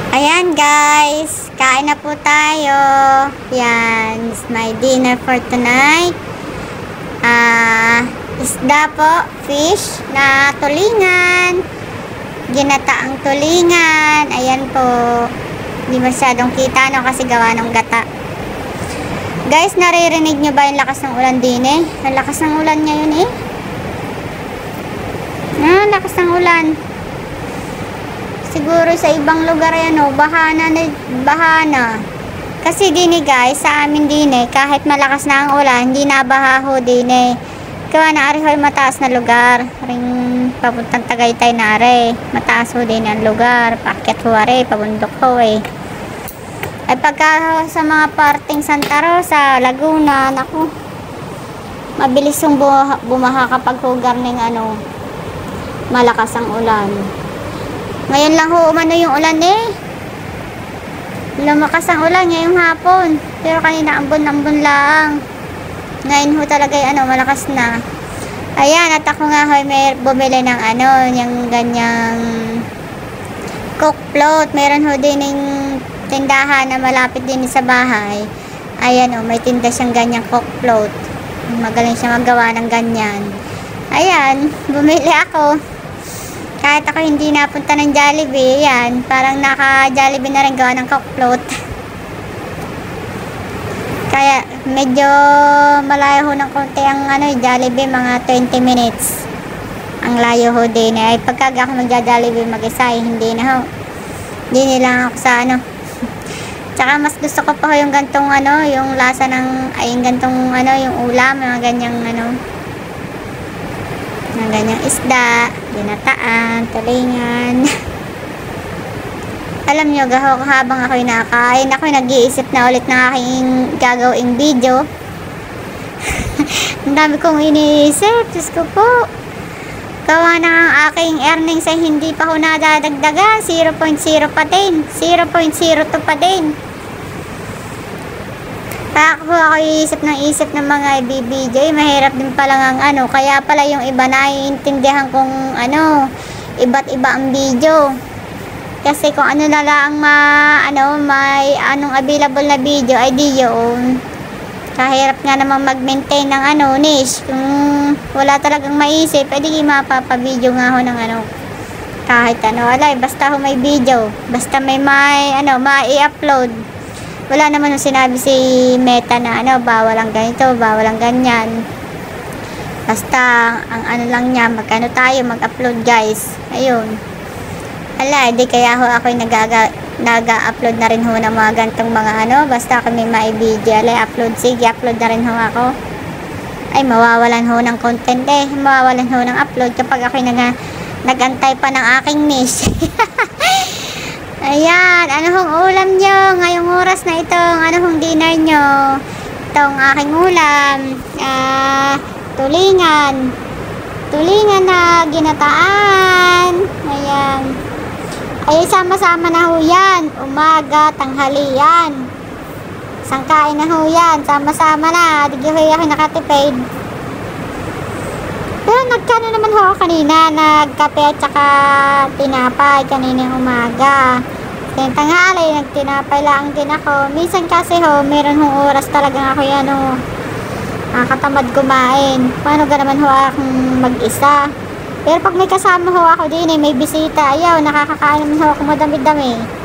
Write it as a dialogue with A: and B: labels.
A: Ayan guys, kain na po tayo. Yan, it's my dinner for tonight. Isda po, fish na tulingan. Ginataang tulingan. Ayan po. Hindi masyadong kita no kasi gawa ng gata. Guys, naririnig nyo ba yung lakas ng ulan din eh? Ang lakas ng ulan ngayon eh. Lakas ng ulan. Siguro sa ibang lugar yan o, bahana. Kasi din eh guys, sa amin din eh, kahit malakas na ang ulan, hindi nabaha ho din eh. Kawa na ari ho mataas na lugar. Ring papuntang Tagaytay na ari. Mataas ho din ang lugar. Paakyat ho ari, pabundok ho eh. Ay pagka sa mga parting Santa Rosa, Laguna, naku, mabilis yung bumaha kapag hugar ng malakas ang ulan. Ngayon lang ho umano yung ulan eh. Lumakas ang ulan ngayong hapon. Pero kanina ambon-ambon lang. Ngayon ho talaga yung malakas na. Ayan, at ako nga ho may bumili ng yung ganyang coke float. Meron ho din yung tindahan na malapit din sa bahay. Ayan o, may tinda siyang ganyang coke float. Magaling siya magawa ng ganyan. Ayan, bumili ako. Kahit ako hindi napunta ng Jollibee, yan, parang naka-Jollibee na rin gawa ng coke float. Kaya medyo malayo ho ng konti ang Jollibee, mga 20 minutes. Ang layo ho din. Ay pagka ako magja-Jollibee mag-isa, hindi na ho. Hindi nila ako sa Tsaka mas gusto ko pa ho yung gantong yung lasa ng, yung gantong yung ulam, mga ganyang ng ganyang isda, ginataan, tulingan. Alam nyo, habang ako'y nakain, ako'y nag-iisip na ulit ng aking gagawing video. Ang dami kong iniisip, Diyos ko po. Gawa na ang aking earnings ay hindi pa ho nadadagdagan, 0.0 pa din, 0.02 pa din. Ako isip ng mga ibibidyo, mahirap din pala ang kaya pala yung iba naiintindihan kong iba't iba ang video. Kasi kung na lang may available na video ay di yun. Kahirap nga naman mag-maintain ng niche. Kung wala talagang maisip, ay di mapapabidyo nga ho ng kahit alay, basta ho may video, basta may mai-upload. Wala naman yung sinabi si Meta na bawal ang ganito, bawal ang ganyan. Basta ang lang niya, tayo mag-upload guys. Ayun. Ala, di kaya ho ako'y nag-upload na rin ho ng mga gantong mga basta ako may ma-video, alay, upload, sige, upload na rin ho ako. Ay, mawawalan ho ng content eh. Mawawalan ho ng upload kapag ako'y nag-antay pa ng aking niche. Ayan, hong ulam nyo ngayong oras na itong hong dinner nyo. Itong aking ulam, tulingan na ginataan. Ayan. Ay, sama-sama na ho yan, umaga, tanghalian, sangkain na ho yan, sama-sama na. Di ho ako nakatipid. Pero nagkano naman ho kanina, nagkape at saka tinapay kaninang umaga. Kaya tanghali, nagtinapay lang din ako. Minsan kasi ho, meron hong oras talagang ako katamad kumain. Paano ka naman ho akong mag-isa? Pero pag may kasama ho ako din may bisita, ayaw, nakakakain naman ho ako madami-dami.